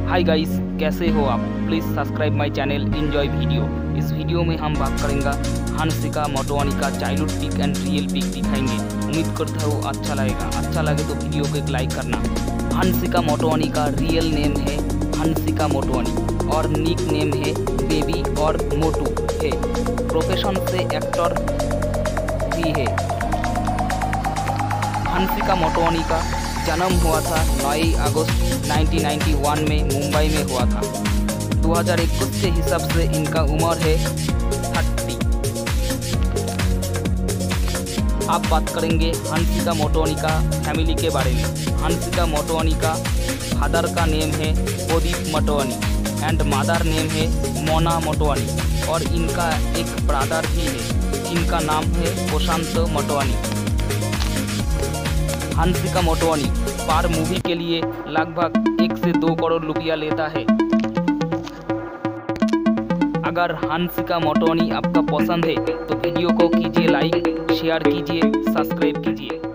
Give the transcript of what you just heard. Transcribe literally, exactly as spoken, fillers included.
Hi guys, कैसे हो आप? Please subscribe my channel enjoy video. इस वीडियो में हम बात करेंगे हंसिका मोटवानी का childhood pic and real pic दिखाएंगे। उम्मीद करता हूँ अच्छा लगेगा। अच्छा लगे तो वीडियो को एक लाइक करना। हंसिका मोटवानी का रियल नेम है हंसिका मोटवानी और निक नेम है बेबी और मोटू है। प्रोफेशन से एक्टर भी है। हंसिका मोटवानी का जन्म हुआ था नौ अगस्त उन्नीस सौ इक्यानवे में मुंबई में हुआ था। दो हज़ार इक्कीस के हिसाब से इनका उम्र है तीस। आप बात करेंगे हंसिका मोटवानी का फैमिली के बारे में। हंसिका मोटवानी का फादर का नेम है Pradeep Motwani and mother name है मोना मोटवानी और इनका एक ब्रदर भी है जिनका नाम है प्रशांत मोटवानी। हंसिका मोटवानी पर मूवी के लिए लगभग एक से दो करोड़ रुपया लेता है। अगर हंसिका मोटवानी आपका पसंद है तो वीडियो को कीजिए लाइक, शेयर कीजिए, सब्सक्राइब कीजिए।